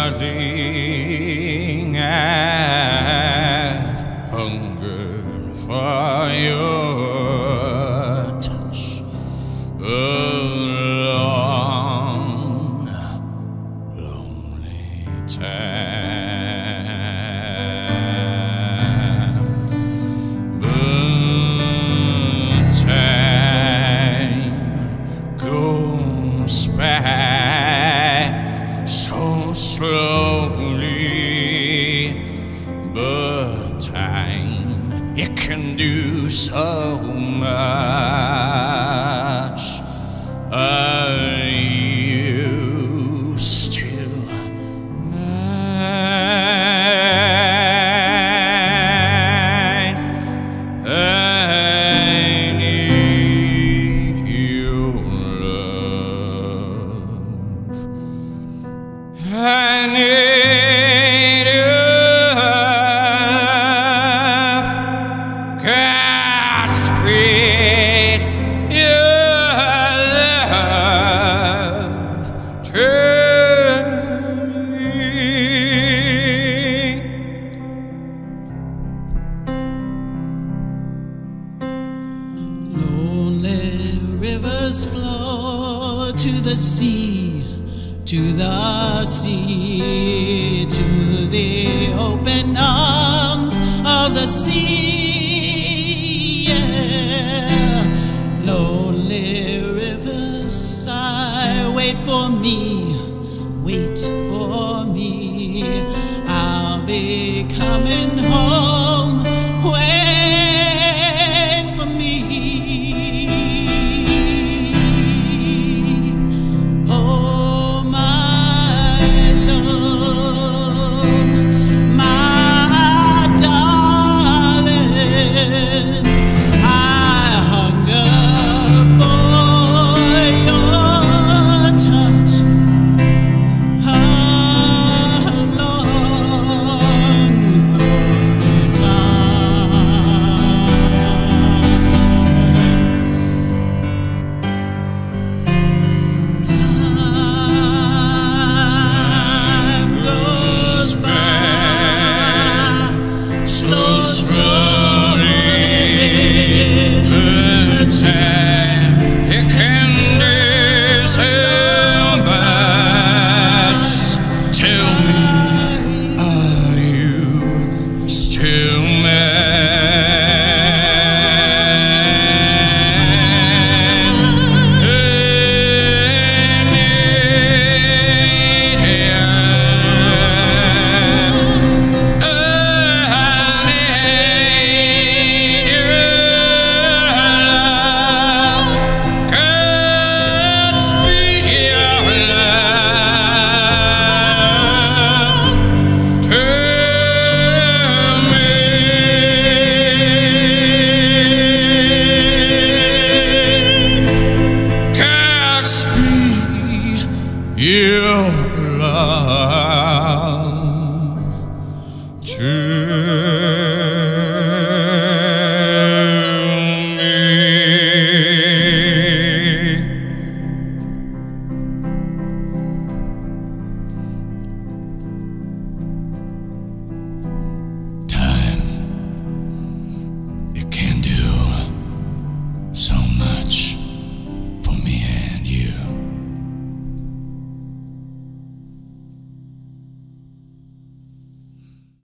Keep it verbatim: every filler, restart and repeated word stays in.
darling, I've hungered for your touch a long, lonely time. But time goes by so slowly, but time, it can do so much. Are you still mine? I need your love. I need your love. Godspeed, your love to me. Lonely rivers flow to the sea, to the sea, to the open arms of the sea. Yeah. Lonely rivers sigh, wait for me, wait for me. I'll be coming home, wait for me. Oh, my love, my darling, I hunger for your touch a long, lonely time. Time goes by so slowly, The time, it can do so much. Tell me, are you still mine? I need your love. I need your love. Godspeed, your love to me. Godspeed, your love to